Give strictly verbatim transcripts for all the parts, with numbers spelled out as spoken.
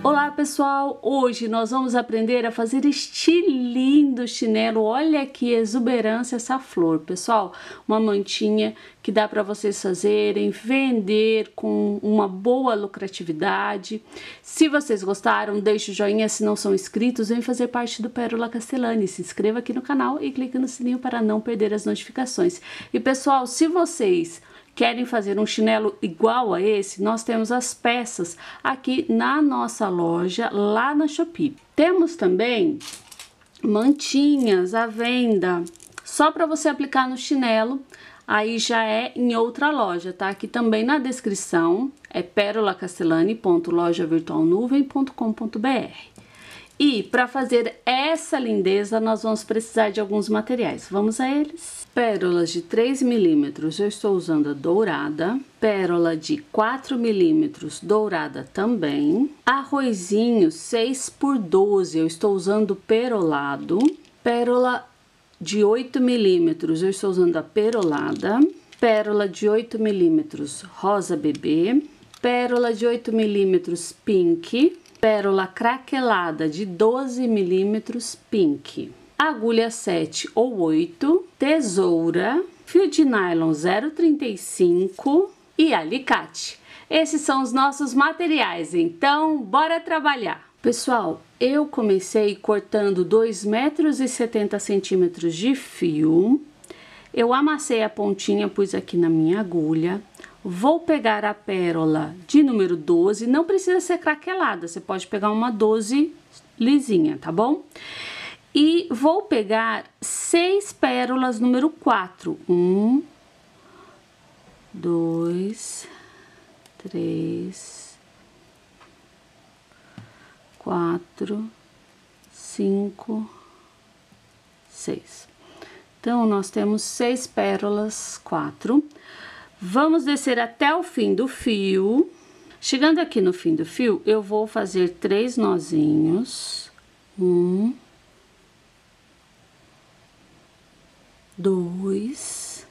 Olá pessoal, hoje nós vamos aprender a fazer este lindo chinelo. Olha que exuberância essa flor, pessoal, uma mantinha que dá para vocês fazerem, vender com uma boa lucratividade. Se vocês gostaram, deixe o joinha, se não são inscritos, vem fazer parte do Pérola Castellani, se inscreva aqui no canal e clique no sininho para não perder as notificações. E pessoal, se vocês querem fazer um chinelo igual a esse, nós temos as peças aqui na nossa loja, lá na Shopee. Temos também mantinhas à venda, só para você aplicar no chinelo, aí já é em outra loja, tá? Aqui também na descrição, é pérola castellani ponto loja virtual nuvem ponto com ponto br. E para fazer essa lindeza, nós vamos precisar de alguns materiais. Vamos a eles? Pérolas de três milímetros, eu estou usando a dourada. Pérola de quatro milímetros, dourada também. Arrozinho seis por doze, eu estou usando perolado. Pérola de oito milímetros, eu estou usando a perolada. Pérola de oito milímetros, rosa bebê. Pérola de oito milímetros, pink. Pérola craquelada de doze milímetros, pink. Agulha sete ou oito, tesoura, fio de nylon zero vírgula trinta e cinco e alicate. Esses são os nossos materiais, então bora trabalhar. Pessoal, eu comecei cortando dois metros e setenta centímetros de fio. Eu amassei a pontinha, pus aqui na minha agulha. Vou pegar a pérola de número doze, não precisa ser craquelada, você pode pegar uma doze lisinha, tá bom? E vou pegar seis pérolas número quatro. Um, dois, três, quatro, cinco, seis. Então, nós temos seis pérolas, quatro. Vamos descer até o fim do fio. Chegando aqui no fim do fio, eu vou fazer três nozinhos. Um, dois,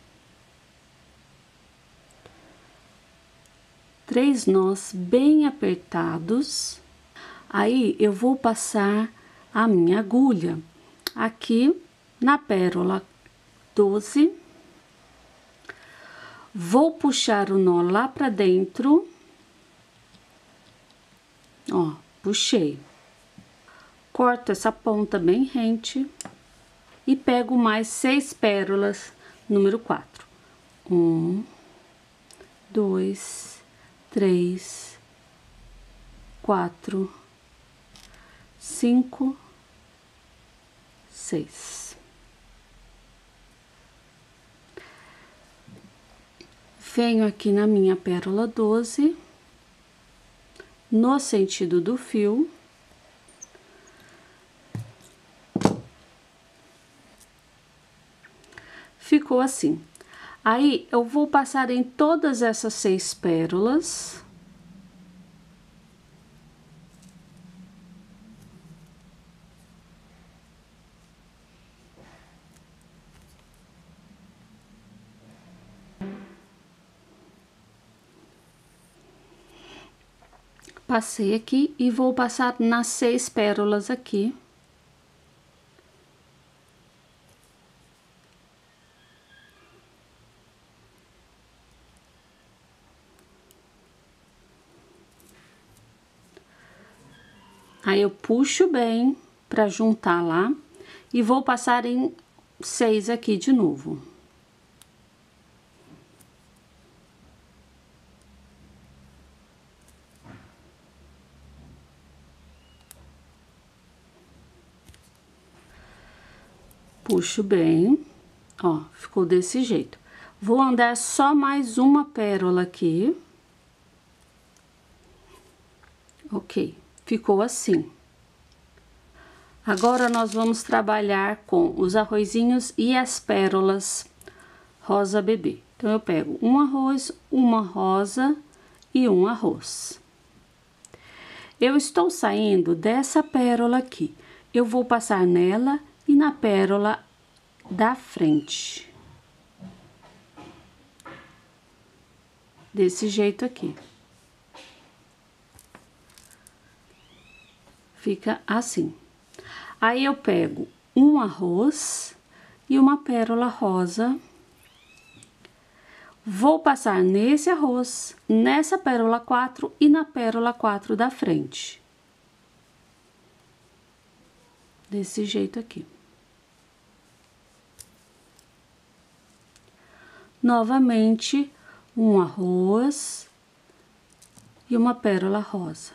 três nós bem apertados. Aí eu vou passar a minha agulha aqui na pérola doze. Vou puxar o nó lá pra dentro, ó, puxei. Corto essa ponta bem rente e pego mais seis pérolas, número quatro. Um, dois, três, quatro, cinco, seis. Venho aqui na minha pérola doze, no sentido do fio. Ficou assim. Aí, eu vou passar em todas essas seis pérolas. Passei aqui e vou passar nas seis pérolas aqui. Aí eu puxo bem para juntar lá e vou passar em seis aqui de novo. Puxo bem, ó, ficou desse jeito. Vou andar só mais uma pérola aqui. Ok, ficou assim. Agora, nós vamos trabalhar com os arrozinhos e as pérolas rosa bebê. Então, eu pego um arroz, uma rosa e um arroz. Eu estou saindo dessa pérola aqui. Eu vou passar nela e na pérola da frente. Desse jeito aqui. Fica assim. Aí eu pego um arroz e uma pérola rosa. Vou passar nesse arroz, nessa pérola quatro e na pérola quatro da frente. Desse jeito aqui. Novamente, um arroz e uma pérola rosa.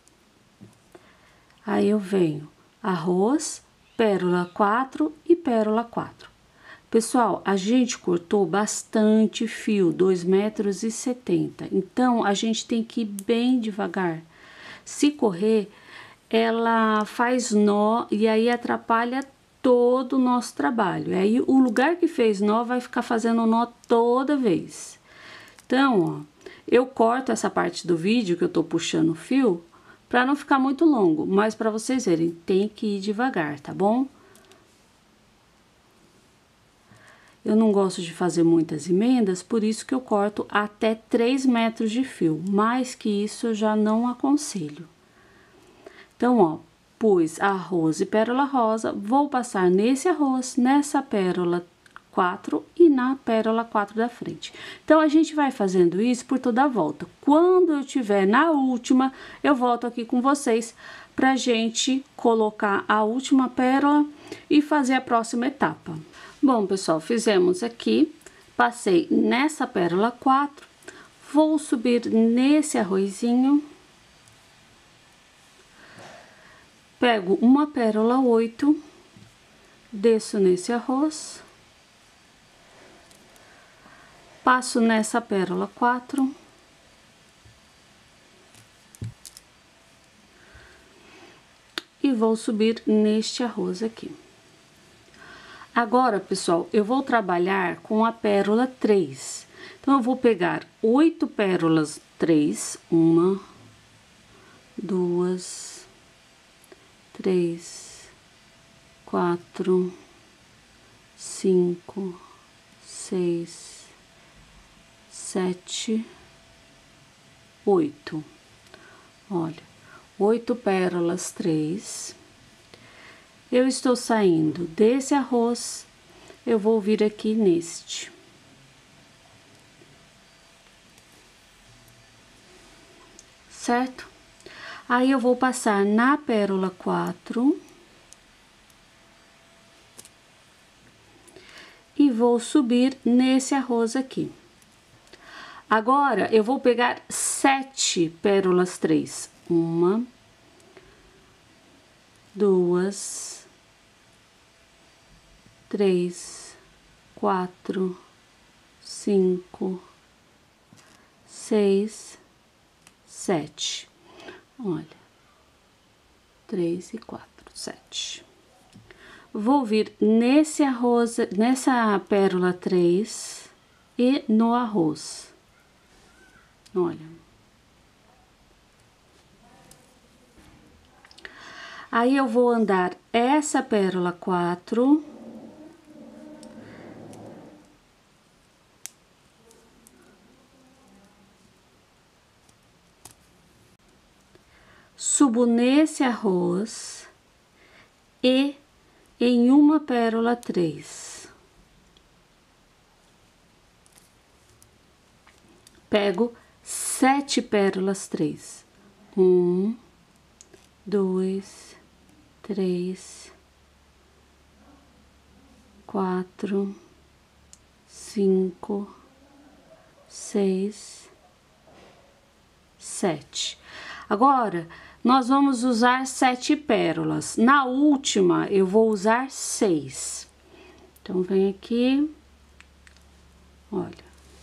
Aí eu venho arroz, pérola quatro e pérola quatro. Pessoal, a gente cortou bastante fio, dois metros e setenta. Então, a gente tem que ir bem devagar. Se correr, ela faz nó e aí atrapalha todo o nosso trabalho. E aí, o lugar que fez nó vai ficar fazendo nó toda vez. Então, ó, eu corto essa parte do vídeo que eu tô puxando o fio para não ficar muito longo, mas para vocês verem, tem que ir devagar, tá bom? Eu não gosto de fazer muitas emendas, por isso que eu corto até três metros de fio. Mais que isso, eu já não aconselho. Então, ó, pus arroz e pérola rosa, vou passar nesse arroz, nessa pérola quatro e na pérola quatro da frente. Então, a gente vai fazendo isso por toda a volta. Quando eu tiver na última, eu volto aqui com vocês pra gente colocar a última pérola e fazer a próxima etapa. Bom, pessoal, fizemos aqui, passei nessa pérola quatro, vou subir nesse arrozinho, pego uma pérola oito, desço nesse arroz, passo nessa pérola quatro, e vou subir neste arroz aqui. Agora, pessoal, eu vou trabalhar com a pérola três. Então, eu vou pegar oito pérolas três, uma, duas, três, quatro, cinco, seis, sete, oito. Olha, oito pérolas três. Eu estou saindo desse arroz, eu vou vir aqui neste. Certo? Aí, eu vou passar na pérola quatro. E vou subir nesse arroz aqui. Agora, eu vou pegar sete pérolas três. Uma, duas, três, quatro, cinco, seis, sete. Olha, três e quatro, sete. Vou vir nesse arroz, nessa pérola três e no arroz. Olha. Aí, eu vou andar essa pérola quatro. Subo nesse arroz e em uma pérola três. Pego sete pérolas três. Um, dois, três, quatro, cinco, seis, sete. Agora, nós vamos usar sete pérolas. Na última, eu vou usar seis. Então, vem aqui, olha.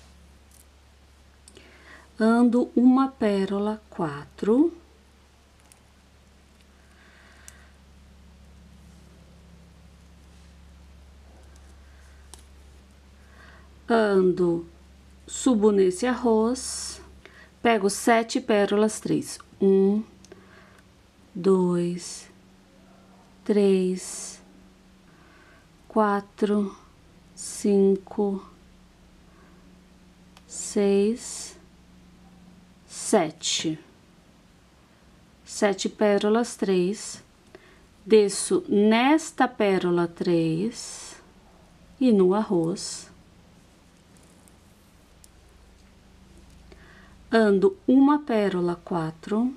Ando uma pérola quatro. Ando, subo nesse arroz, pego sete pérolas três. Um, dois, três, quatro, cinco, seis, sete. sete pérolas, três, desço nesta pérola três e no arroz, ando uma pérola, quatro,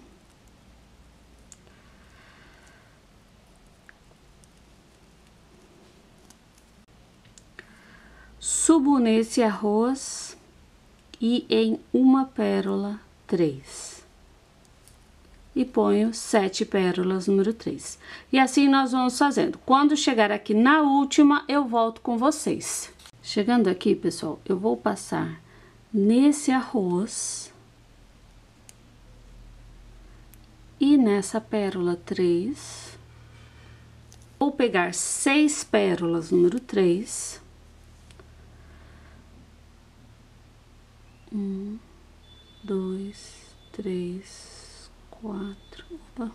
subo nesse arroz e em uma pérola, três. E ponho sete pérolas, número três. E assim nós vamos fazendo. Quando chegar aqui na última, eu volto com vocês. Chegando aqui, pessoal, eu vou passar nesse arroz e nessa pérola três. Vou pegar seis pérolas, número três. Um, dois, três, quatro, opa,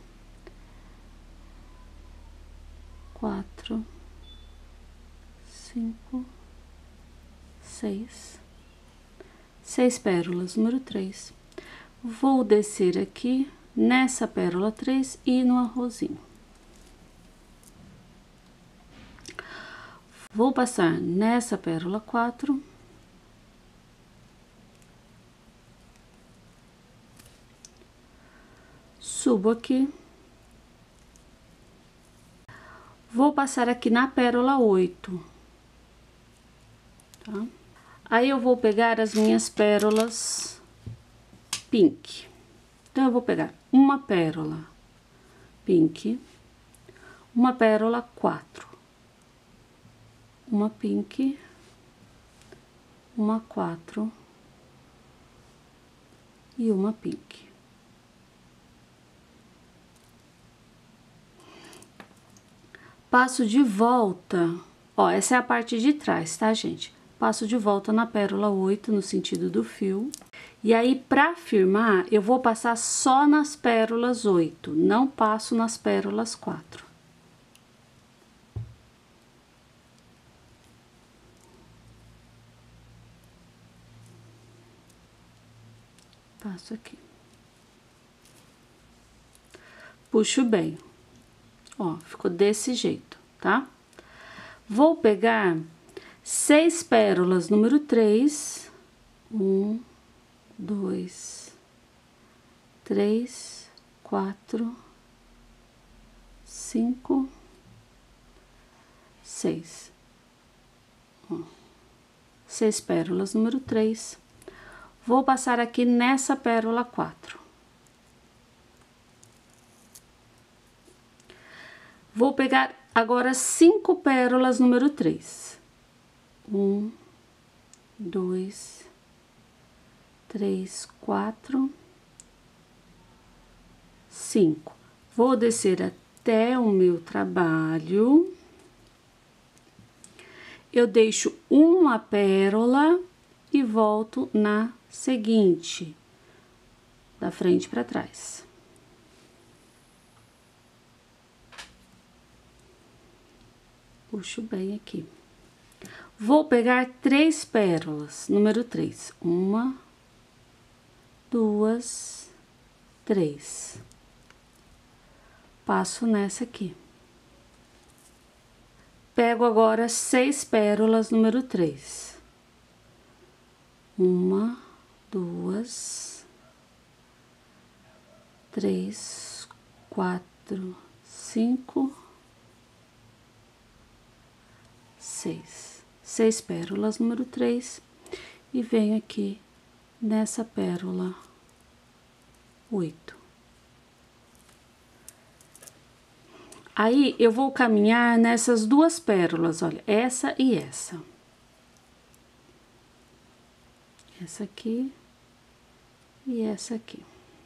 quatro, cinco, seis, seis pérolas, número três. Vou descer aqui nessa pérola três e no arrozinho. Vou passar nessa pérola quatro. Subo aqui. Vou passar aqui na pérola oito, tá? Aí eu vou pegar as minhas pérolas pink. Então, eu vou pegar uma pérola pink, uma pérola quatro, uma pink, uma quatro e uma pink. Passo de volta, ó, essa é a parte de trás, tá, gente? Passo de volta na pérola oito, no sentido do fio. E aí, pra firmar, eu vou passar só nas pérolas oito, não passo nas pérolas quatro. Passo aqui. Puxo bem. Ó, ficou desse jeito, tá? Vou pegar seis pérolas, número três. Um, dois, três, quatro, cinco, seis. Ó, seis pérolas, número três. Vou passar aqui nessa pérola quatro. Vou pegar agora cinco pérolas, número três. Um, dois, três, quatro, cinco. Vou descer até o meu trabalho. Eu deixo uma pérola e volto na seguinte, da frente para trás. Puxo bem aqui. Vou pegar três pérolas, número três. Uma, duas, três. Passo nessa aqui. Pego agora seis pérolas, número três. Uma, duas, três, quatro, cinco, seis. Seis pérolas, número três, e venho aqui nessa pérola oito. Aí, eu vou caminhar nessas duas pérolas, olha, essa e essa. Essa aqui e essa aqui.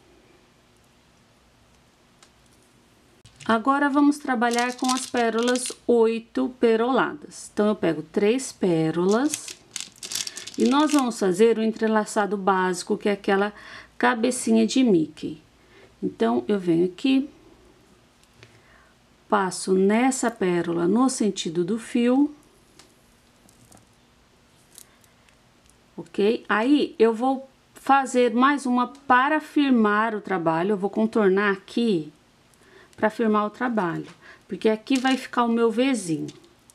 Agora, vamos trabalhar com as pérolas oito peroladas. Então, eu pego três pérolas e nós vamos fazer o entrelaçado básico, que é aquela cabecinha de Mickey. Então, eu venho aqui, passo nessa pérola no sentido do fio, ok? Aí, eu vou fazer mais uma para firmar o trabalho. Eu vou contornar aqui para firmar o trabalho, porque aqui vai ficar o meu Vzinho.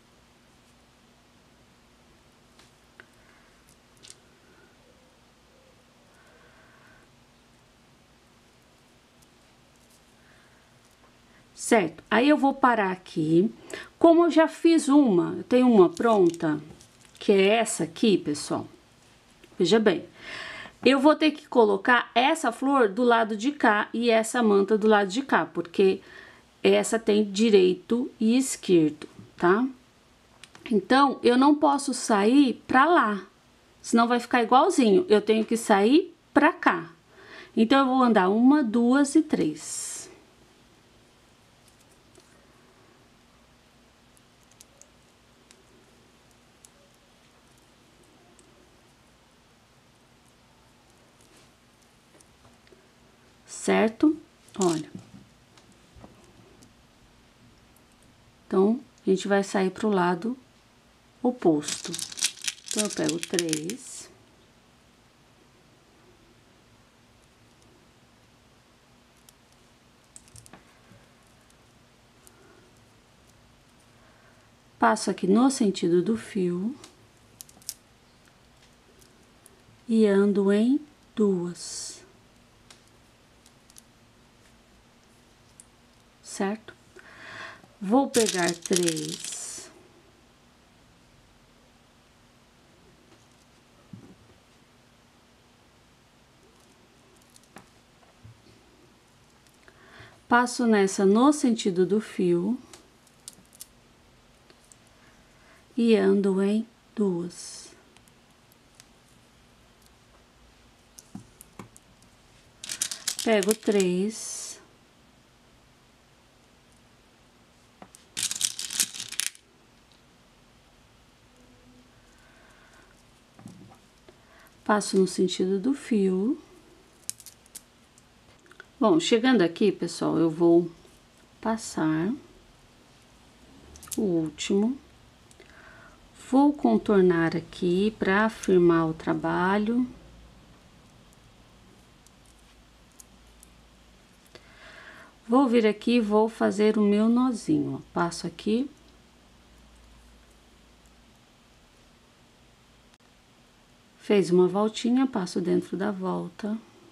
Certo? Aí eu vou parar aqui. Como eu já fiz uma, eu tenho uma pronta, que é essa aqui, pessoal. Veja bem, eu vou ter que colocar essa flor do lado de cá e essa manta do lado de cá, porque essa tem direito e esquerdo, tá? Então, eu não posso sair pra lá, senão vai ficar igualzinho. Eu tenho que sair pra cá. Então, eu vou andar uma, duas e três. Certo? Olha. Então, a gente vai sair pro lado oposto. Então, eu pego três. Passo aqui no sentido do fio. E ando em duas. Certo? Vou pegar três. Passo nessa no sentido do fio. E ando em duas. Pego três. Passo no sentido do fio. Bom, chegando aqui, pessoal, eu vou passar o último. Vou contornar aqui para firmar o trabalho. Vou vir aqui e vou fazer o meu nozinho, ó. Passo aqui. Fez uma voltinha, passo dentro da volta.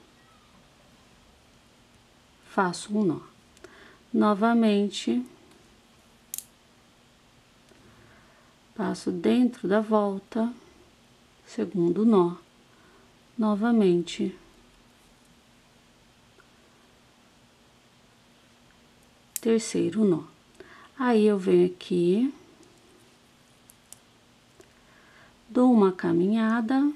Faço um nó. Novamente. Passo dentro da volta. Segundo nó. Novamente. Terceiro nó. Aí, eu venho aqui. Dou uma caminhada.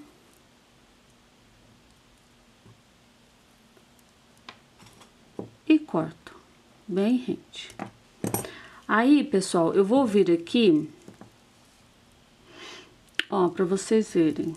E corto bem rente. Aí, pessoal, eu vou vir aqui, ó, pra vocês verem.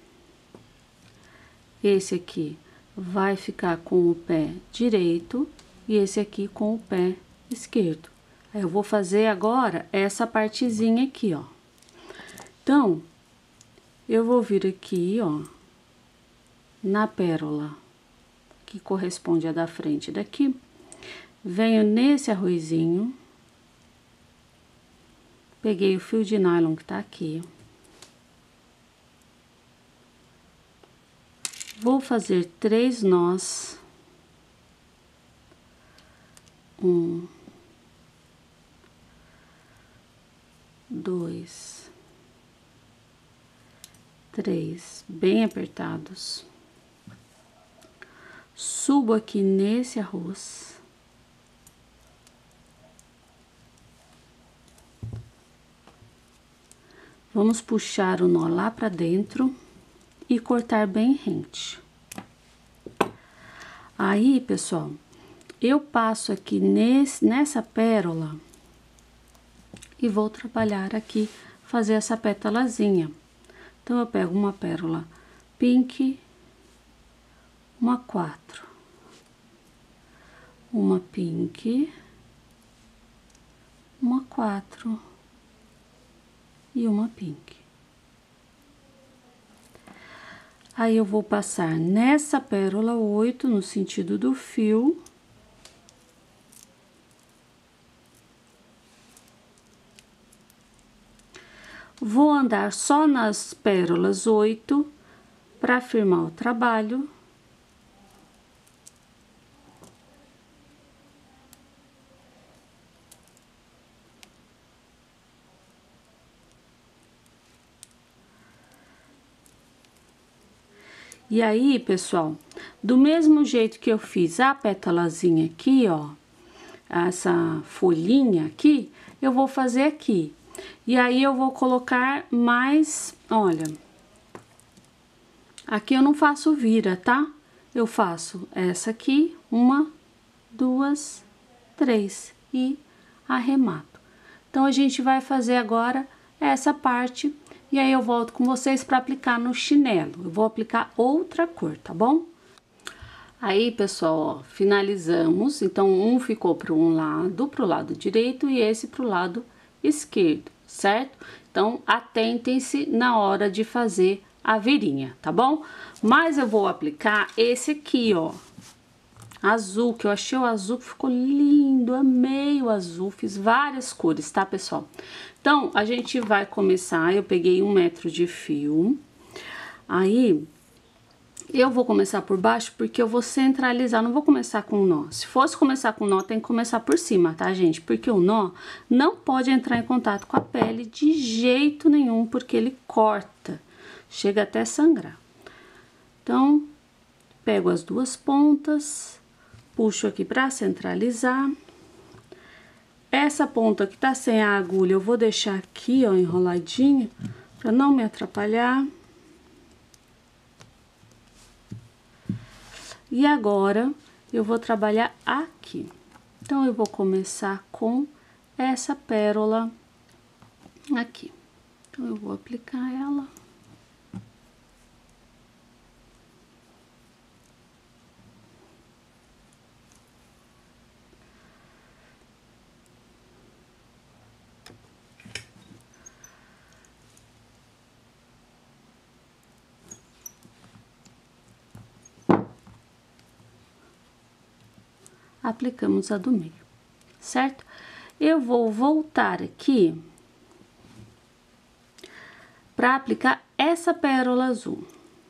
Esse aqui vai ficar com o pé direito e esse aqui com o pé esquerdo. Aí, eu vou fazer agora essa partezinha aqui, ó. Então, eu vou vir aqui, ó, na pérola que corresponde à da frente daqui, venho nesse arrozinho, peguei o fio de nylon que tá aqui, vou fazer três nós, um, dois, três, bem apertados. Subo aqui nesse arroz. Vamos puxar o nó lá pra dentro e cortar bem rente. Aí, pessoal, eu passo aqui nesse, nessa pérola e vou trabalhar aqui, fazer essa pétalazinha. Então, eu pego uma pérola pink, uma quatro, uma pink, uma quatro e uma pink. Aí eu vou passar nessa pérola oito, no sentido do fio. Vou andar só nas pérolas oito para firmar o trabalho. E aí, pessoal, do mesmo jeito que eu fiz a pétalazinha aqui, ó, essa folhinha aqui, eu vou fazer aqui. E aí, eu vou colocar mais, olha, aqui eu não faço vira, tá? Eu faço essa aqui, uma, duas, três e arremato. Então, a gente vai fazer agora essa parte. E aí, eu volto com vocês para aplicar no chinelo. Eu vou aplicar outra cor, tá bom? Aí, pessoal, ó, finalizamos. Então, um ficou para um lado, para o lado direito, e esse para o lado esquerdo, certo? Então, atentem-se na hora de fazer a virinha, tá bom? Mas eu vou aplicar esse aqui, ó, azul, que eu achei o azul que ficou lindo, amei o azul, fiz várias cores, tá, pessoal? Então, a gente vai começar, eu peguei um metro de fio, aí, eu vou começar por baixo porque eu vou centralizar, não vou começar com nó. Se fosse começar com nó, tem que começar por cima, tá, gente? Porque o nó não pode entrar em contato com a pele de jeito nenhum, porque ele corta, chega até sangrar. Então, pego as duas pontas, puxo aqui pra centralizar. Essa ponta que tá sem a agulha, eu vou deixar aqui, ó, enroladinha, pra não me atrapalhar. E agora, eu vou trabalhar aqui. Então, eu vou começar com essa pérola aqui. Então, eu vou aplicar ela. Aplicamos a do meio, certo? Eu vou voltar aqui para aplicar essa pérola azul.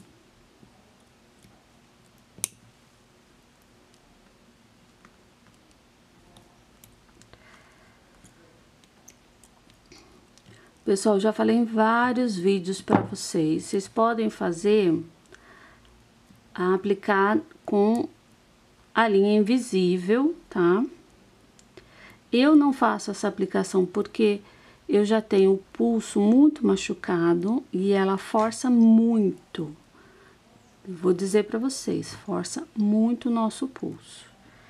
Pessoal, já falei em vários vídeos para vocês. Vocês podem fazer, aplicar com a linha invisível, tá? Eu não faço essa aplicação porque eu já tenho o pulso muito machucado e ela força muito. Vou dizer para vocês, força muito o nosso pulso.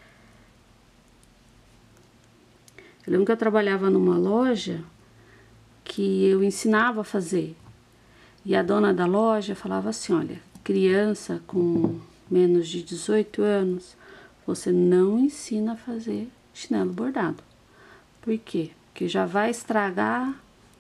Eu lembro que eu trabalhava numa loja que eu ensinava a fazer. E a dona da loja falava assim, olha, criança com menos de dezoito anos, você não ensina a fazer chinelo bordado. Por quê? Porque já vai estragar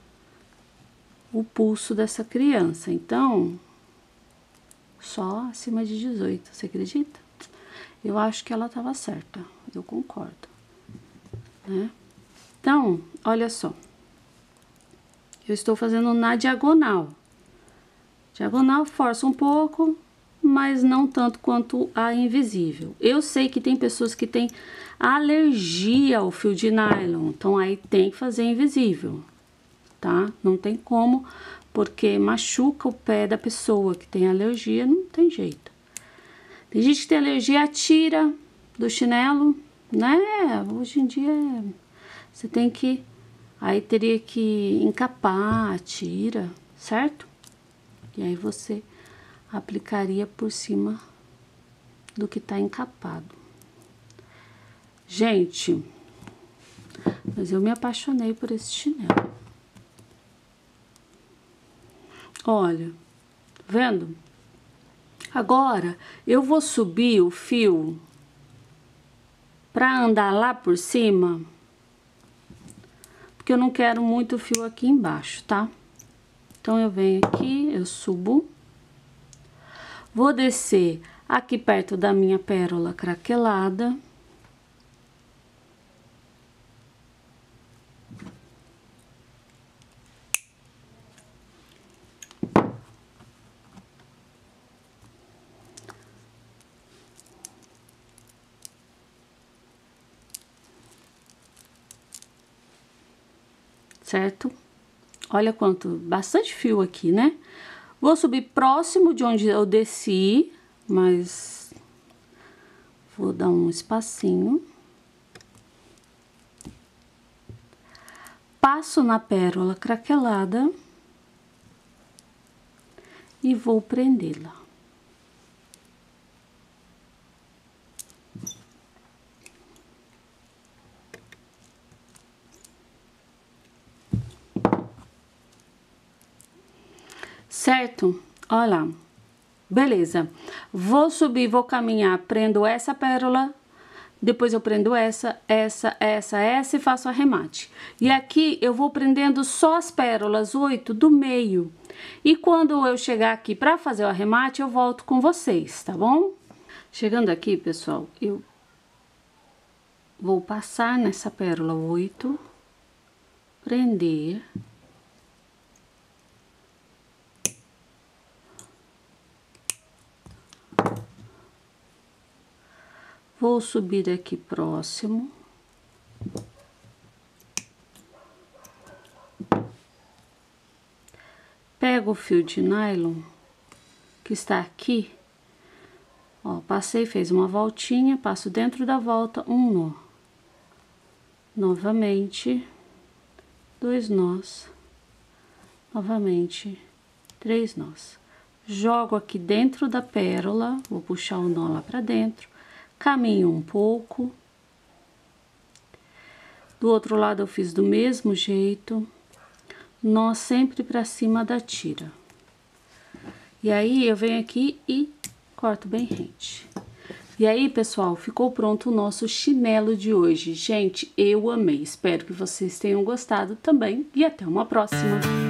o pulso dessa criança. Então, só acima de dezoito, você acredita? Eu acho que ela estava certa, eu concordo, né? Então, olha só. Eu estou fazendo na diagonal. Diagonal força um pouco, mas não tanto quanto a invisível. Eu sei que tem pessoas que têm alergia ao fio de nylon, então aí tem que fazer invisível, tá? Não tem como, porque machuca o pé da pessoa que tem alergia, não tem jeito. Tem gente que tem alergia à tira do chinelo, né? Hoje em dia você tem que, aí teria que encapar a tira, certo? E aí você aplicaria por cima do que tá encapado. Gente, mas eu me apaixonei por esse chinelo. Olha, vendo? Agora, eu vou subir o fio pra andar lá por cima, porque eu não quero muito fio aqui embaixo, tá? Então, eu venho aqui, eu subo. Vou descer aqui perto da minha pérola craquelada. Certo? Olha quanto, bastante fio aqui, né? Vou subir próximo de onde eu desci, mas vou dar um espacinho. Passo na pérola craquelada e vou prendê-la. Certo? Olha lá. Beleza. Vou subir, vou caminhar, prendo essa pérola, depois eu prendo essa, essa, essa, essa e faço arremate. E aqui eu vou prendendo só as pérolas, oito do meio. E quando eu chegar aqui pra fazer o arremate, eu volto com vocês, tá bom? Chegando aqui, pessoal, eu vou passar nessa pérola oito, prender. Vou subir aqui próximo. Pego o fio de nylon que está aqui. Ó, passei, fez uma voltinha, passo dentro da volta um nó. Novamente, dois nós. Novamente, três nós. Jogo aqui dentro da pérola, vou puxar o nó lá pra dentro. Caminho um pouco. Do outro lado eu fiz do mesmo jeito. Nó sempre pra cima da tira. E aí eu venho aqui e corto bem rente. E aí, pessoal, ficou pronto o nosso chinelo de hoje. Gente, eu amei. Espero que vocês tenham gostado também e até uma próxima.